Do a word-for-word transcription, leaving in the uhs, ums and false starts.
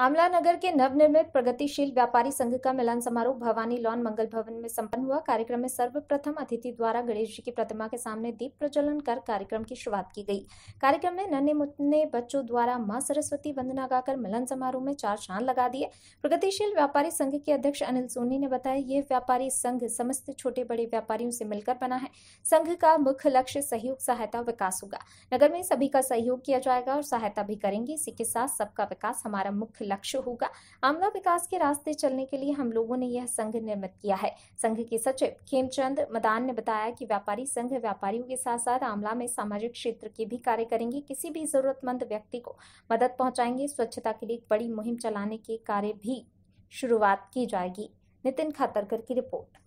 आमला नगर के नवनिर्मित प्रगतिशील व्यापारी संघ का मिलन समारोह भवानी लॉन मंगल भवन में संपन्न हुआ। कार्यक्रम में सर्वप्रथम अतिथि द्वारा गणेश जी की प्रतिमा के सामने दीप प्रज्वलन कर कार्यक्रम की शुरुआत की गई। कार्यक्रम में नन्हे मुन्ने बच्चों द्वारा मां सरस्वती वंदना गाकर मिलन समारोह में चार चांद लगा दिए। प्रगतिशील व्यापारी संघ के अध्यक्ष अनिल सोनी ने बताया, ये व्यापारी संघ समस्त छोटे बड़े व्यापारियों से मिलकर बना है। संघ का मुख्य लक्ष्य सहयोग, सहायता, विकास होगा। नगर में सभी का सहयोग किया जाएगा और सहायता भी करेंगे। इसी के साथ सबका विकास हमारा मुख्य लक्ष्य होगा। आमला विकास के रास्ते चलने के लिए हम लोगों ने यह संघ निर्मित किया है। संघ के सचिव खेमचंद मदान ने बताया कि व्यापारी संघ व्यापारियों के साथ साथ आमला में सामाजिक क्षेत्र के भी कार्य करेंगे। किसी भी जरूरतमंद व्यक्ति को मदद पहुंचाएंगे। स्वच्छता के लिए एक बड़ी मुहिम चलाने के कार्य भी शुरुआत की जाएगी। नितिन खातरकर की रिपोर्ट।